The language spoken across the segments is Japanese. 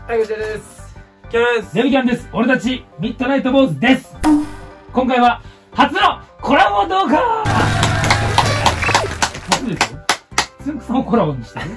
はい、こちらです。 キャラです。 デビキャンです。俺たちミッドナイト坊主です。今回は初のコラボ動画。初ですよ。つんくさんをコラボにしてる。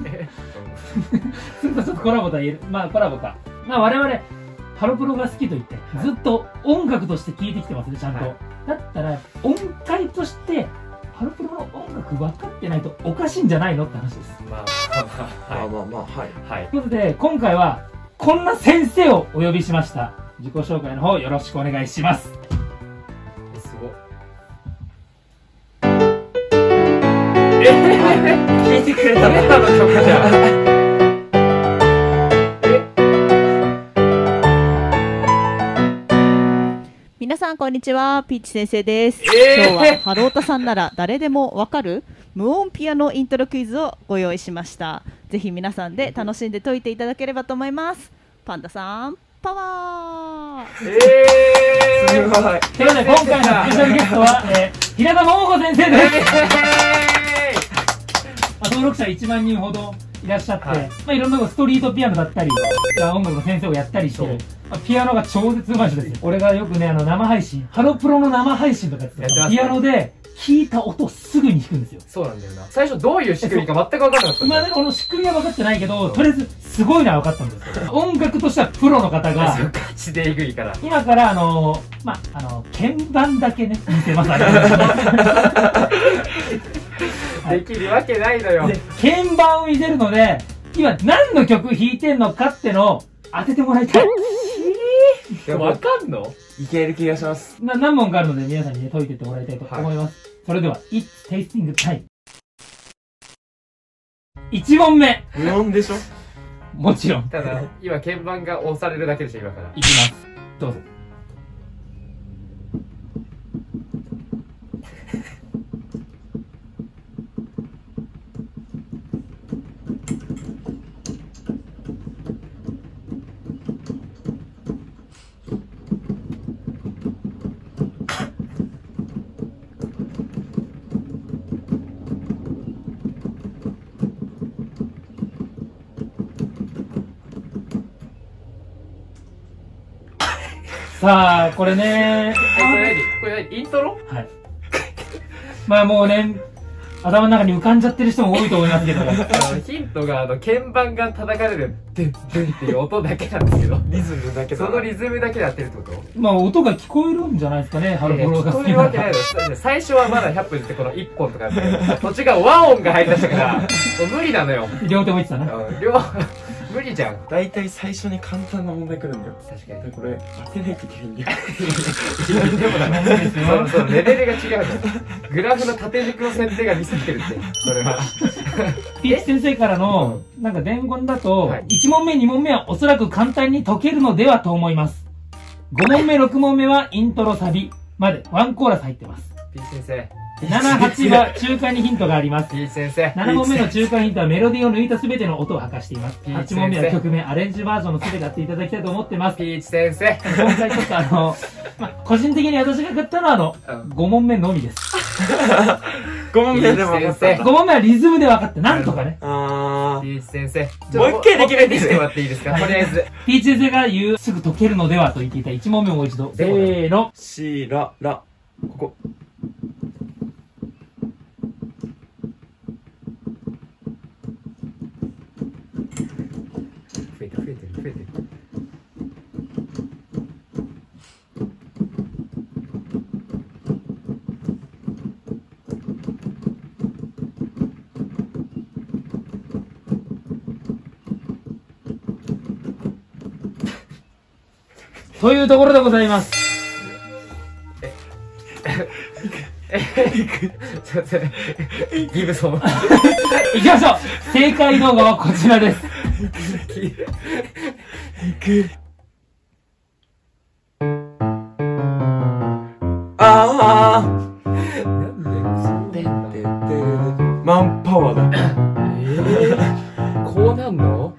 つんくさんちょっとコラボとは言える。まあコラボか。まあ我々ハロプロが好きと言って、ずっと音楽として聴いてきてますね、ちゃんと。だったら音階としてハロプロの音楽分かってないとおかしいんじゃないのって話です。 まあ、 はい。 ということで今回はこんな先生をお呼びしました。自己紹介の方よろしくお願いします。 すごっ。 聞いてくれたの今の曲じゃん。 皆さんこんにちは、ピーチ先生です。今日はハロータさんなら誰でもわかる無音ピアノイントロクイズをご用意しました。ぜひ皆さんで楽しんで解いていただければと思います。パンダさんパワー。 すごい。 ということで今回のスペシャルゲストは、平田桃子先生です。登録者1万人ほどいらっしゃって、いろんなストリートピアノだったり音楽の先生をやったりしてる、ピアノが超絶うまい人ですよ。俺がよくね生配信、ハロプロの生配信とかやってピアノで聞いた音をすぐに弾くんですよ。 そうなんだよな。最初どういう仕組みか全く分からなかった。 今までこの仕組みは分かってないけど、とりあえずすごいのは分かったんですよ。音楽としてはプロの方がガチでえぐいから。 今から鍵盤だけね見せます。 できるわけないのよ。 鍵盤を見せるので、今何の曲弾いてんのかってのを当ててもらいたい。 でも分かんの？ いける気がします。 何問かあるので皆さんにね解いてってもらいたいと思います。それでは It's Tasting Time。 1問目。 無音でしょ？ もちろん。 ただ今鍵盤が押されるだけでしょ今から。 いきます。どうぞ。さあこれねこれ何イントロ？ はい。まあもうね頭の中に浮かんじゃってる人も多いと思いますけどヒントが鍵盤が叩かれるドゥンドゥンっていう音だけなんですけど、 リズムだけだ。 そのリズムだけでやってるってこと？ まあ音が聞こえるんじゃないですかね、ハロプロが好きなら。 聞こえるわけないの。最初はまだ100分ってこの1本とかやってる。途中が和音が入りだしたからもう無理なのよ。 両手も言ってたな。 無理じゃん。 大体最初に簡単な問題来るんだよ。 確かに。 これ当てないといけないんだよ。 でもだね。そうレベルが違うの。グラフの縦軸の設定がミスってるって。それは。 ピーチ先生からのなんか伝言だと、1問目2問目はおそらく簡単に解けるのではと思います。5問目6問目はイントロサビまでワンコーラス入ってます。 ピーチ先生。 7、8は中間にヒントがあります。 ピーチ先生。 7問目の中間ヒントはメロディーを抜いた全ての音を明かしています。8問目は曲名、アレンジバージョンの全てやっていただきたいと思ってます。 ピーチ先生。 今回ちょっと個人的に私が買ったのは5問目のみです。 5問目でも分かった。 5問目はリズムで分かって、なんとかね。 ピーチ先生。 もう一回できないんですね。もらっていいですか？とりあえず。 ピーチ先生が言う、すぐ解けるのではと言っていた1問目をもう一度。せーの。 シララ。ここ。 増えてる。 というところでございます。 ちょっとギブソン。 行きましょう。正解動画はこちらです。 なんでマンパワーだ。 こうなんの？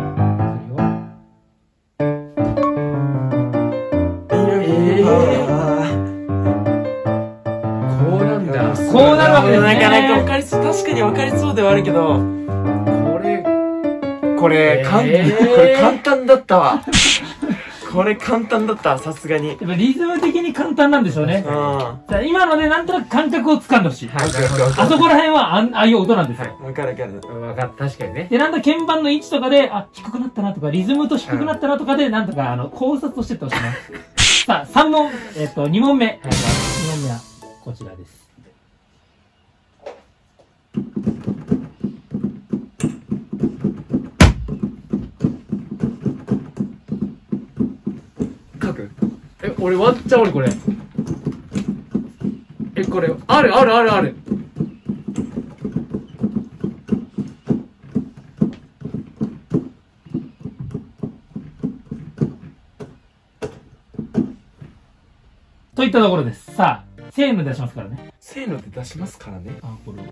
こうなるわけですね。 なかなか確かに分かりそうではあるけど、 ここれ簡単だったわ。これ簡単だった、さすがに。 やっぱリズム的に簡単なんでしょうね。さあ今のでなんとなく感覚を掴んでほしい。あそこら辺はああいう音なんですよ。 わかるわかる。 わかった、確かにね。 で、なんだ鍵盤の位置とかで、あ、低くなったなとか、リズムと低くなったなとかで、なんとか、考察をしてってほしいね。さあ、2問目。2問目は、こちらです。 書く？俺ワンチャン俺これ。これ、ある。 といったところです。さあ、せーので出しますからね。 せーので出しますからね。 あ、これ。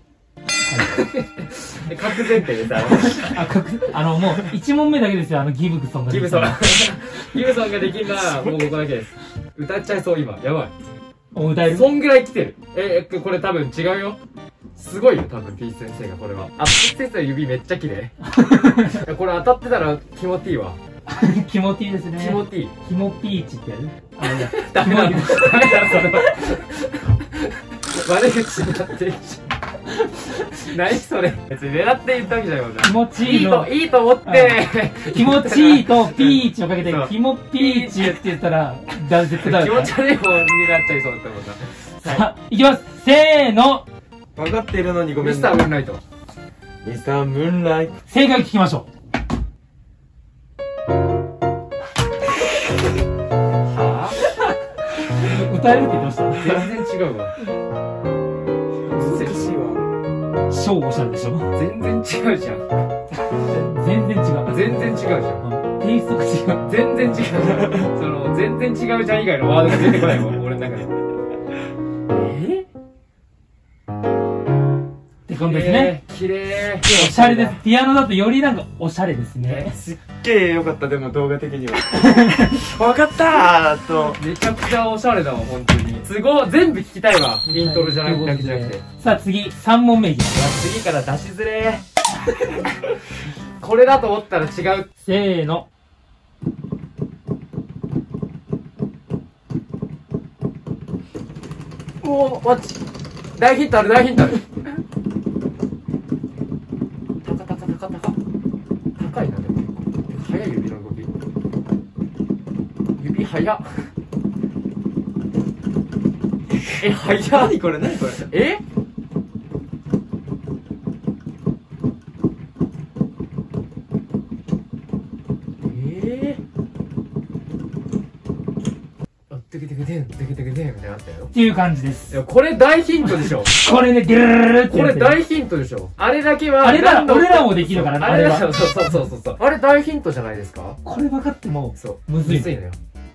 確前提でさ、 もう、1問目だけですよ、ギブソンが。 ギブソンができるのは、もうここだけです。歌っちゃいそう、今。やばい。 歌える？ そんぐらい来てる。これ多分違うよ。すごいよ、多分、ピーチ先生が、これは。あ、ピーチ先生の指めっちゃ綺麗。これ当たってたら、気持ちいいわ。 気持ちいいですね。 気持ちいい。 気持ピーチってやる？ いや、ダメだ、それは。悪口になってるし。何それ。別に狙って言ったわけじゃないもんな。 気持ちいいの。 いいと思って。 気持ちいいとピーチをかけて、気持ピーチって言ったら、絶対気持ち悪い方になっちゃいそうだったもんな。 さあ、いきます。せーの。 分かっているのにごめんミスタームーンライト。 ミスタームーンライト。 正解聞きましょう。歌えるって言ってました。 全然違うわ。 難しいわ。 超おしゃれでしょ。 全然違うじゃん。 全然違う。 全然違うじゃん。 テイストが違う。 全然違うじゃん。全然違うじゃん以外のワードが出てこないもん、俺の中で。 ってことですね。 綺麗。 おしゃれです。ピアノだとよりなんかおしゃれですね。 すっげえよかった、でも動画的には。わかったーと。 めちゃくちゃおしゃれだわ、本当に。すごい、全部聞きたいわ。イントロじゃなくて。 さあ次、3問目いきます。 次から出しづれー。これだと思ったら違う。 せーの。 おー、マッチ。大ヒントある、大ヒントある。高いな、でも結構。速い指の動き。指速っ。速っ。 何これ何これ。テクテクテン、テクテクテンみたいなのあったよ。 っていう感じです。 いや、これ大ヒントでしょ。 これね、デュルルルルって。 これ大ヒントでしょ。あれだけは。 あれだ、俺らもできるからね、 あれだ、そう。あれ大ヒントじゃないですか。 これ分かっても、 そう。 むずいのよ。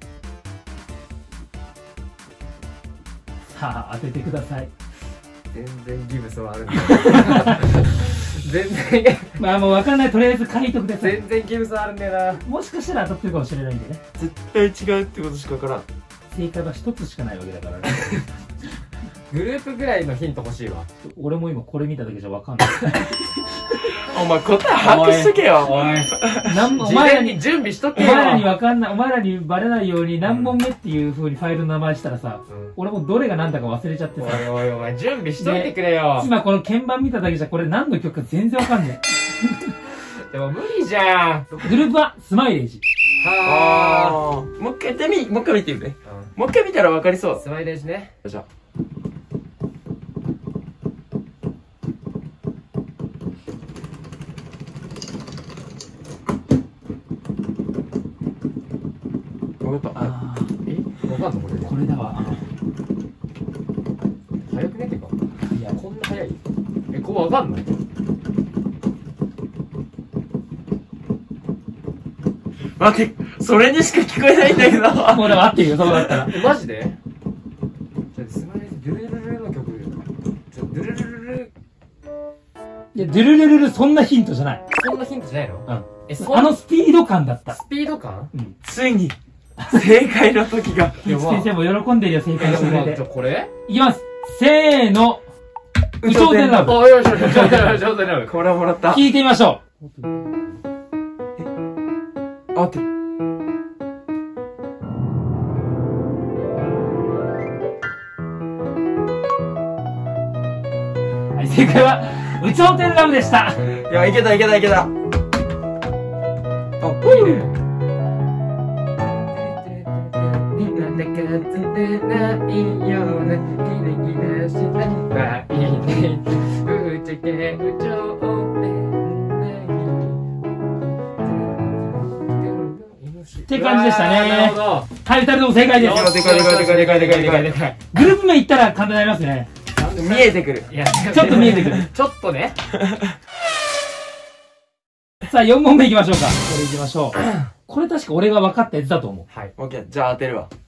さあ、当ててください。 全然ギブスはあるんだ。全然。 まあもう分かんない。とりあえず書いとください。 全然ギブスあるんだよな。 もしかしたら当たってるかもしれないんでね。 絶対違うってことしか分からん。 正解は一つしかないわけだからね。 グループぐらいのヒント欲しいわ。 俺も今これ見ただけじゃ分かんない。 お前答え把握しとけよ。 おい。 お前らに準備しとけよ。 お前らに分かんない、お前らにバレないように何問目っていう風にファイルの名前したらさ、俺もどれが何だか忘れちゃってさ。 おい、準備しといてくれよ。 今この鍵盤見ただけじゃこれ何の曲か全然分かんない。 でも無理じゃん。 グループはスマイレージ。 はあ。もう一回見てみて。もう一回見たら分かりそう。 スマイレージね。 じゃあ。分かった。 分かんのこれで。 これだわ。 早くねってか。いや、こんな早い。これ分かんの？ 待って、それにしか聞こえないんだけど。 もうでも合ってるよ、そうだったら。 マジで？じゃあ、スマイレージ、ドゥルルルルの曲。ドゥルルルル。 いや、ドゥルルルルそんなヒントじゃない。 そんなヒントじゃないの？ うん。あのスピード感だった。 スピード感？ うん。 ついに、正解の時が。 ピーチ先生も喜んでるよ、正解してくれて。 じゃあこれ？ いきます。せーの。宇宙伝ラブ。 あ、よし。上手になる。 これはもらった。 聞いてみましょう。 合ってる。 はい、正解は、有頂天ラブでした。 いや、いけたいけたいけた。あ、いいね。 なんだかつてないようなキラキラしたバイデンぶっちゃけ有頂って感じでしたね。 なるほど。 はい、二人とも正解です。 でかいでかいでかいでかいでかいでかいでかいでかい。 グループ名言ったら簡単になりますね。 見えてくる。 いや、 ちょっと見えてくる。 ちょっとね。 さあ、4問目いきましょうか。これいきましょう。これ確か俺が分かったやつだと思う。 はい。 オッケー、じゃあ当てるわ。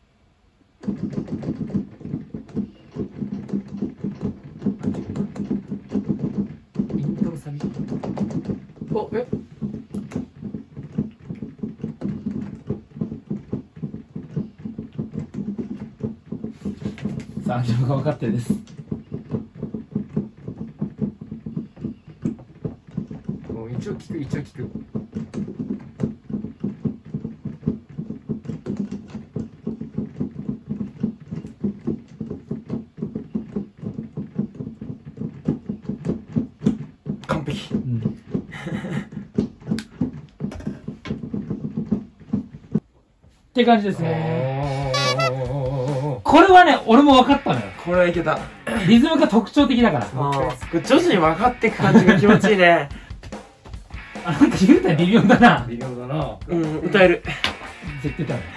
イントロサビ。お、え？ さあ、自分が分かってるです。 もう一応聞く、一応聞く。 完璧。 って感じですね。これはね、俺も分かったのよ。 これはいけた。 リズムが特徴的だから。 ああ、徐々に分かっていく感じが気持ちいいね。 あ、なんか言うたら微妙だな。 微妙だな。 うん、歌える。 絶対だね。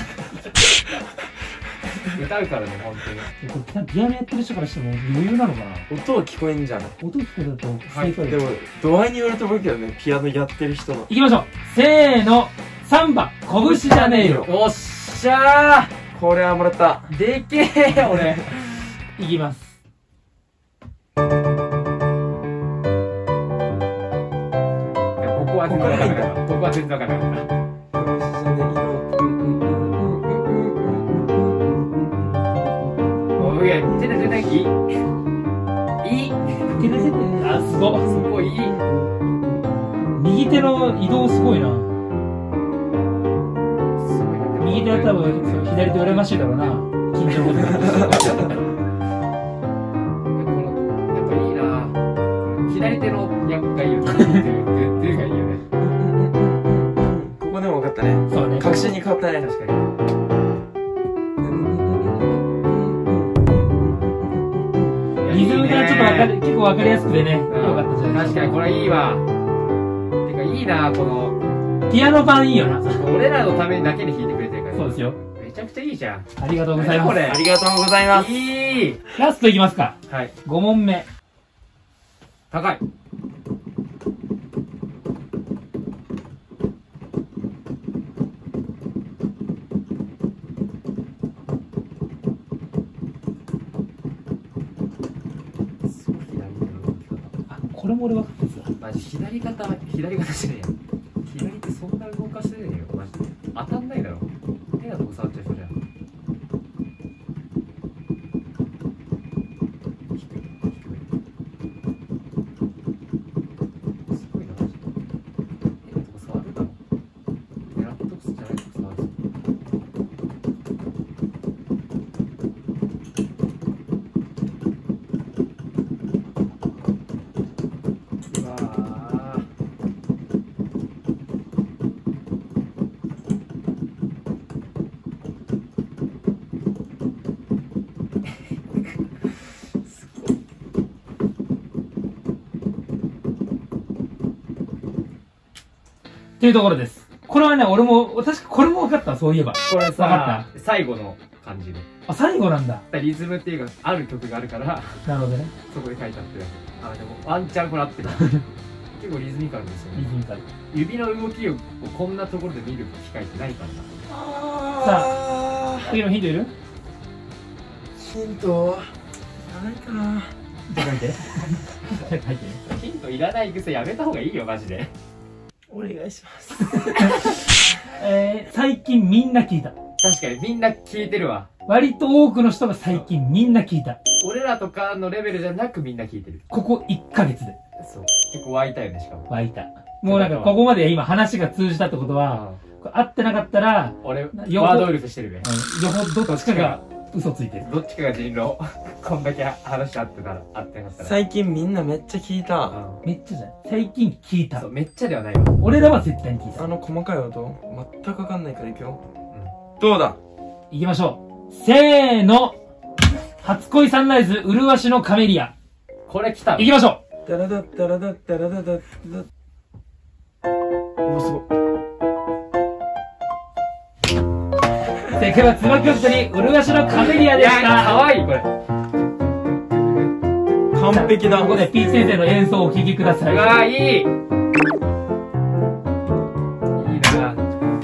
歌うからね、本当に。 これピアノやってる人からしても余裕なのかな。 音は聞こえんじゃん。 音聞こえたとはい正解でも、度合いによると思うけどね、ピアノやってる人の。 いきましょう。せーの。3番、拳じゃねえよ。 おっしゃこれはもらった。 ーでけえよ、俺。 いきます。 いや、ここは全然わかんなかった。ここは全然わかんなかった。おいや、手で出ないいい。 手で出てあ、すごい。 すごいいい。 右手の移動すごいな。右手は多分左手羨ましいだろうな。緊張が。 やっぱいいな。左手のやっぱいいよ。ドゥがいいよね。 ここでも分かったね。 そうね。 確信に変わったね。 確かに。 リズムがちょっと結構分かりやすくてね、よかったじゃないですか。 確かにこれいいわ。てかいいな、この。 ピアノ版いいよな。 俺らのためにだけに弾いてくれてるから。 そうですよ。 めちゃくちゃいいじゃん。 ありがとうございます。 これありがとうございます。 いい。 ラストいきますか。 はい。 5問目。 高い。 あ、これも俺分かったやつだ。 マジ左肩じゃねえや。左手そんな動かしてねえよ、マジで。当たんないだろ。変なとこ触っちゃいそうじゃん。低い、低い。すごいな、マジで。変なとこ触るだろ。狙ったとこじゃないとこ触るぞ。うわー。 というところです。これはね、俺も、確かこれも分かった、そういえば。 これ分かさ、最後の感じで。 あ、最後なんだ。 リズムっていうか、ある曲があるから、 なるほどね。 そこで書いてあってる。あ、でも、ワンチャンこれ合ってる。結構リズミカルですよね。 リズミカル。 指の動きをこんなところで見る機会ってないからな。 あ次のヒントいる？ ヒントないかな。 じゃあ書いて。書いて。 ヒントいらない癖やめた方がいいよ、マジで。 お願いします最近みんな聞いた。 確かにみんな聞いてるわ。 割と多くの人が最近みんな聞いた。 俺らとかのレベルじゃなくみんな聞いてる。 ここ1ヶ月でそう。結構湧いたよね、しかも。 湧いた。もうなんかここまで今話が通じたってことは、 合ってなかったら、 俺、ワよほードウルフしてるべ。 よほどどっちかが嘘ついてる。 どっちかが人狼。こんだけ話合ってたら、合ってなかったら。 最近みんなめっちゃ聞いた。 めっちゃじゃない。最近聞いたそう、。めっちゃではないわ。 俺らは絶対に聞いた。 細かい音全くわかんないからいくよ。どうだ。 行きましょう。せーの。初恋サンライズ、麗しのカメリア。 これ来たの。 行きましょう。 ダラダッダラダッダラダダッダ。お、すごい。 正解は椿音に麗しのカメリアいや、 でした。 かわいい、これ。 完璧だ。 ここでピーチ先生の演奏をお聴きください。 うわー、いい。いいな。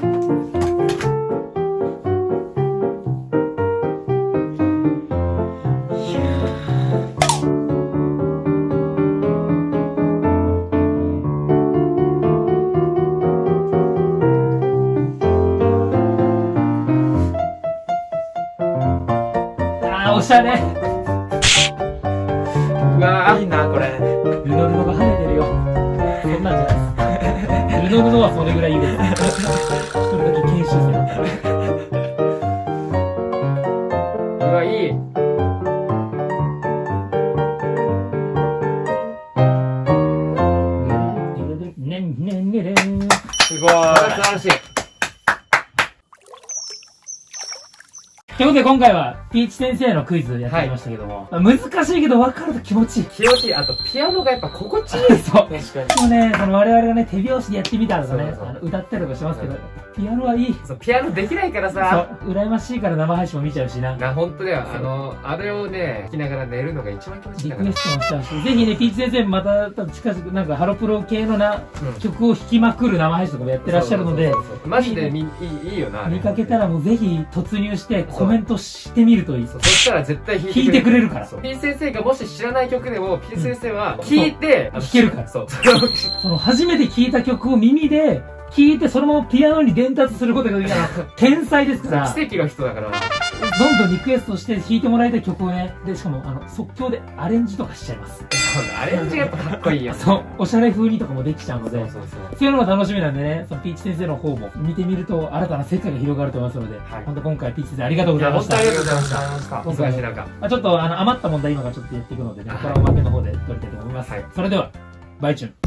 おしゃれ。 うわいいな、これ。 ルノルノが跳ねてるよ。そんなんじゃないです。ルノルノはそれぐらいいいです。一人だけ研修生だったから。 うわ、いい。 ねんねんねれん。 すごい。 素晴らしい。 ということで今回はピーチ先生のクイズやってみましたけども、難しいけど分かると気持ちいい。 気持ちいい。あと、ピアノがやっぱ心地いい。 そう。 確かに。 もうね、我々がね、手拍子でやってみたとかねそうそう、 歌ったりとかしますけど、ピアノはいい。 そう、ピアノできないからそうさ。、 羨ましいから生配信も見ちゃうしな。 本当だよ。あれをね、聴きながら寝るのが一番気持ちいいんだからリクエ。ストもしちゃうし、ぜひね、ピーチ先生また近々なんかハロプロ系の曲を弾きまくる生配信とかもやってらっしゃるので、 そうそうそうそうマジでいいよな。あれ見かけたらもうぜひ突入してコメントしてみるといい。 そしたら絶対弾弾いてくれるからそう P 先生がもし知らない曲でも P 先生は弾いて弾けるから。 そうその初めて聴いた曲を耳で聴いてそのままピアノに伝達することができたら天才ですから、 奇跡の人だから。 どんどんリクエストして弾いてもらいたい曲をね、で、しかも即興でアレンジとかしちゃいます。 そうだアレンジがやっぱかっこいいよ。 そう、おしゃれ風にとかもできちゃうので、 そうそういうのが楽しみなんでね、そのピーチ先生の方も見てみると新たな世界が広がると思いますので、 はい本当今回ピーチ先生ありがとうございました。 いや本当ありがとうございました。 今回忙しい中ちょっと余った問題今からちょっとやっていくのでね、 はいこれはおまけの方で取りたいと思います。 はいそれでは、バイチュン。